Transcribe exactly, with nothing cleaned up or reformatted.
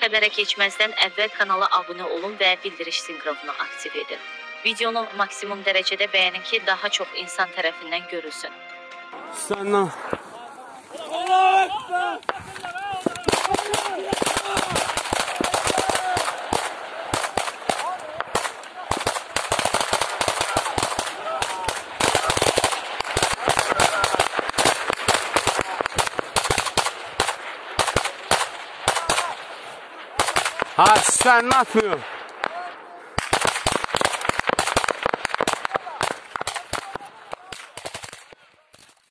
xəbərə keçməzdən əvvəl kanala abunə olun və bildiriş sinqrovunu aktiv edin. Videonu maksimum dərəcədə bəyənin ki, daha çox insan tərəfindən görülsün. Səndən. Ha, sən nə yapıyorsun?